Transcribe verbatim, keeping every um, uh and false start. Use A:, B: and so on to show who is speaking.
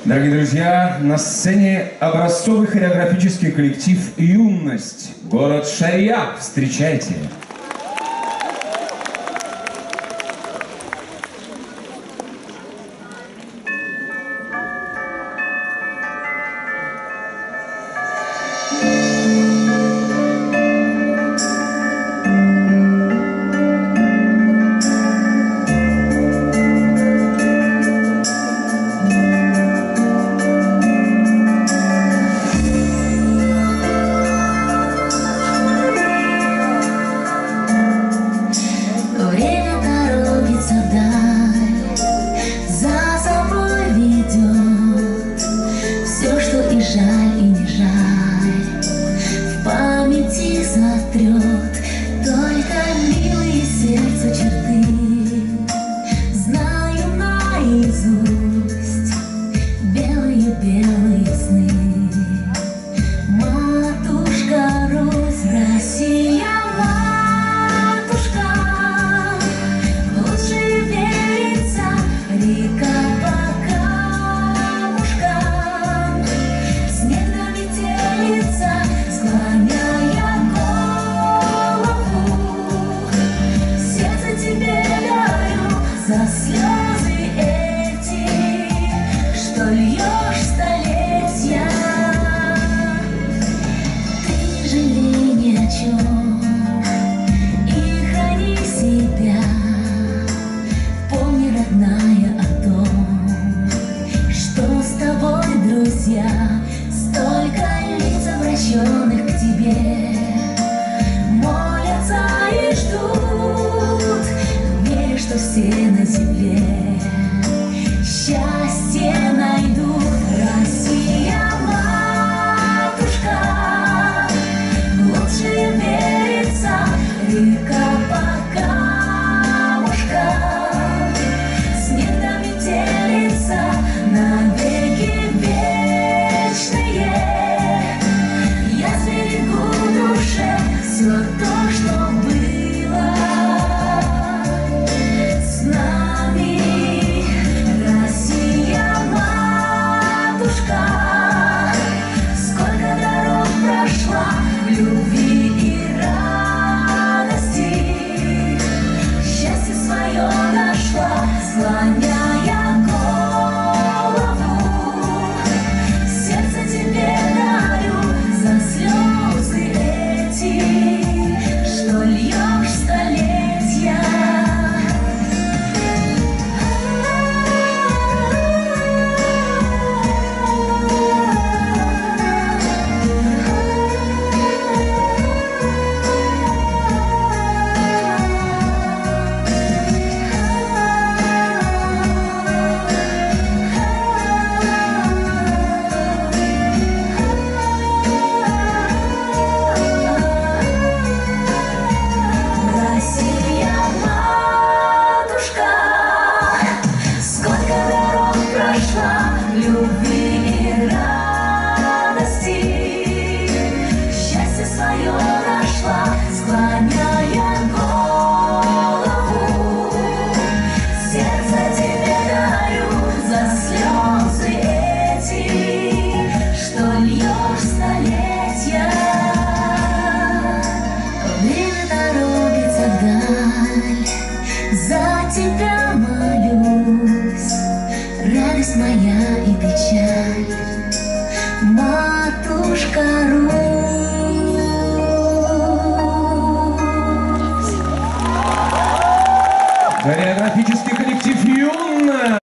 A: Дорогие друзья, на сцене образцовый хореографический коллектив «Юность», город Шарья. Встречайте!
B: Жаль и не жаль, в памяти сотрет только милые сердцу черты. Знаю наизусть белые-белые сны. Матушка Русь, Россия, матушка, лучше верится река по камушкам. Снег на метелица, склоняя голову, сердце тебе дарю за слезы эти, что льешь столетия. Ты не жалей ни о чем и храни себя. Помни, родная, о том, что с тобой, друзья, столько лиц, обращенных к тебе, молятся и ждут, веря, что все на земле счастье найдут. Россия, матушка, лучше верится река по камушкам. Снег на метелица, навеки вечные. Я сберегу в душе все то, что было с нами. Россия, матушка, сколько дорог прошла в любви и радости. Счастье свое нашла, склоняя голову. Сердце тебе дарю за слезы эти, что льешь столетия. Россия, матушка, сколько дорог прошла в любви и радости. Счастье свое нашла, склоняя голову. Сердце тебе дарю за слезы эти, что льешь столетия. Время торопится вдаль, за тебя молюсь, радость моя и печаль.